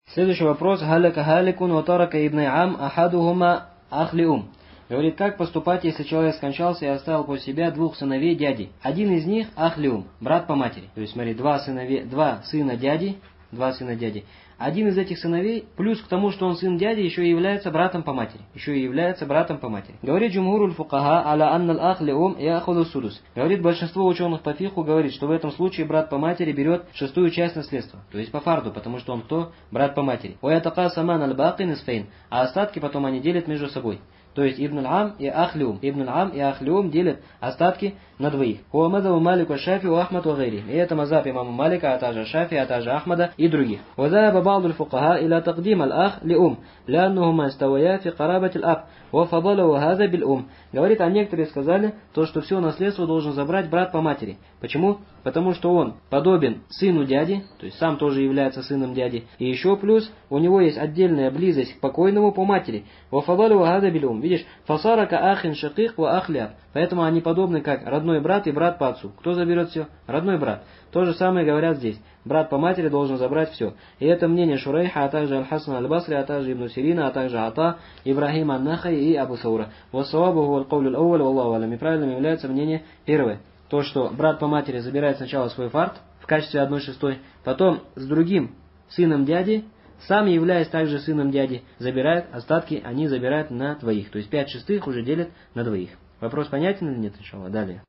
Следующий вопрос. Халяка халикун ватарака ибн ам ахадухума ахлиум. Говорит, как поступать, если человек скончался и оставил после себя двух сыновей дяди? Один из них ахлиум, брат по матери. То есть, смотри, два сына дяди. Один из этих сыновей, плюс к тому, что он сын дяди, еще и является братом по матери. Говорит джумхуруль фукаха аля аннал ахлиум яхуду судус. Говорит, большинство ученых по фиху говорит, что в этом случае брат по матери берет шестую часть наследства. То есть по фарду, потому что он кто? Брат по матери. А остатки потом они делят между собой. То есть Ибн Ам и Ахлиум делят остатки на двоих. И это мазаб имама Малика, а также Шафи, а также Ахмада и других. Говорит, а некоторые сказали, то, что все наследство должен забрать брат по матери. Почему? Потому что он подобен сыну дяди, то есть сам тоже является сыном дяди. И еще плюс, у него есть отдельная близость к покойному по матери. Видишь, фасарака ахин шаких ва ахляб. Поэтому они подобны как родной брат и брат по отцу. Кто заберет все? Родной брат. То же самое говорят здесь. Брат по матери должен забрать все. И это мнение Шурайха, а также Аль-Хасан Аль-Басри, а также Ибн Сирина, а также Ата, Ибрахим Ан-Нахай и Абу Саура. Вассавабу хуа аль-каулю аль-ауваль, валлаху алям. И правильным является мнение первое. То, что брат по матери забирает сначала свой фард в качестве 1/6, потом с другим сыном дяди, сам являясь также сыном дяди, забирает остатки, они забирают на двоих. То есть 5/6 уже делят на двоих. Вопрос понятен или нет, иншаллах? Далее.